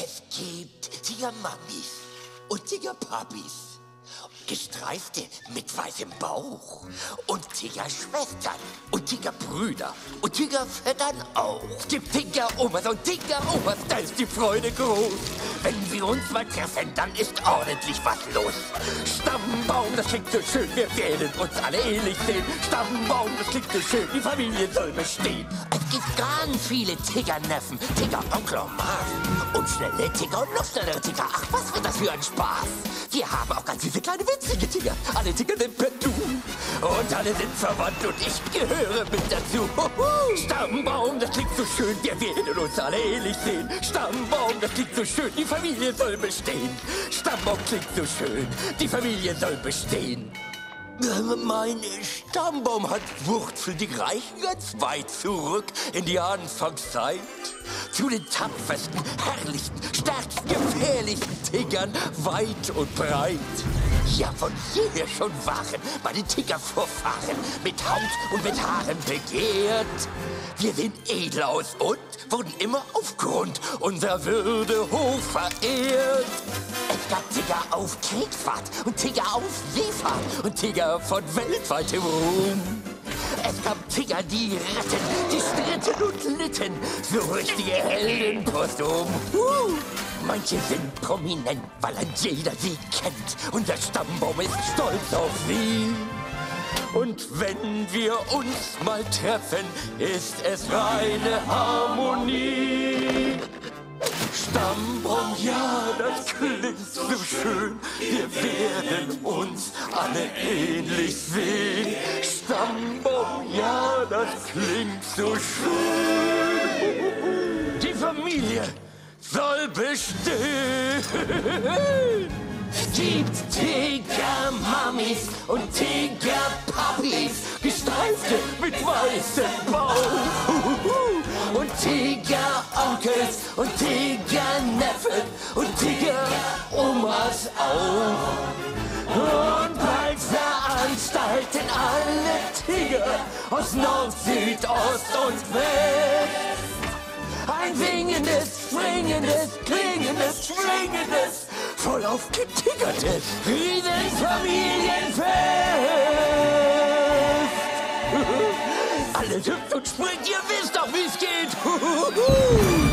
Es gibt Tigermamis und Tigerpapis. Gestreifte mit weißem Bauch und Tigerschwestern und Tigerbrüder und Tigervettern auch. Gibt Tigeromas und Tigeropas, da ist die Freude groß. Wenn wir uns mal treffen, dann ist ordentlich was los. Stammbaum, das klingt so schön, wir werden uns alle ähnlich sehen. Stammbaum, das klingt so schön, die Familie soll bestehen. Es gibt ganz viele Tigerneffen, Tigeronkel und Marv und schnelle Tiger und noch schnellere Tiger. Ach, was wird das für ein Spaß? Wir haben auch ganz süße kleine winzige Tiger. Alle Tiger sind per Du. Und alle sind verwandt und ich gehöre mit dazu. Stammbaum, das klingt so schön, wir werden uns alle ähnlich sehen. Stammbaum, das klingt so schön, die Familie soll bestehen. Stammbaum klingt so schön, die Familie soll bestehen. Mein Stammbaum hat Wurzeln, die reichen ganz weit zurück in die Anfangszeit. Zu den tapfersten, herrlichsten, stärksten, gefährlichsten Tigern weit und breit. Ja, von jeher schon waren meine Tigervorfahren mit Haut und mit Haaren begehrt. Wir sind edel aus und wurden immer aufgrund unserer Würde hoch verehrt. Es gab Tiger auf Kriegsfahrt und Tiger auf Seefahrt und Tiger von weltweitem Ruhm. Es gab Tiger, die retten, die stritten und litten, so richtige Helden postum. Manche sind prominent, weil ein jeder sie kennt. Unser Stammbaum ist stolz auf sie. Und wenn wir uns mal treffen, ist es reine Harmonie. Stammbaum, ja, das klingt so schön. Wir werden uns alle ähnlich sehen. Stammbaum, ja, das klingt so schön. Die Familie soll bestehen. Es gibt Tigermamis und Tigerpapis, gestreifte mit weißem Bauch. Und Tigeronkels und Tigerneffen und Tigeromas auch. Und bald veranstalten alle Tiger aus Nord, Süd, Ost und West ein singendes, springendes, klingendes, schwingendes, vollauf getiggertes Riesenfamilienfest. Alle hüpft und springt, ihr wisst doch, wie's geht.